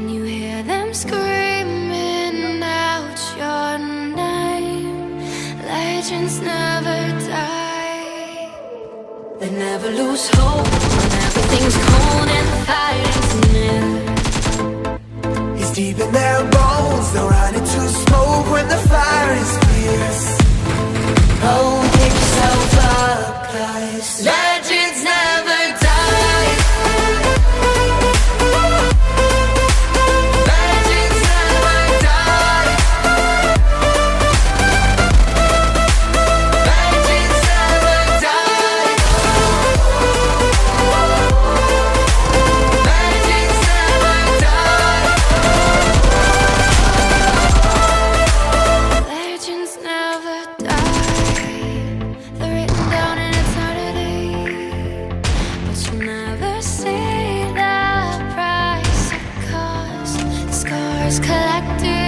Can you hear them screaming out your name? Legends never die. They never lose hope when everything's cold and the fighting's near. It's deep in their bones, they'll run into smoke when the fire is fierce. Oh, pick yourself up, 'cause legends never die. Legends never die. Legends never die. Legends never die. Legends never die. They're written down in eternity, but you'll never see the price it costs. The scars collected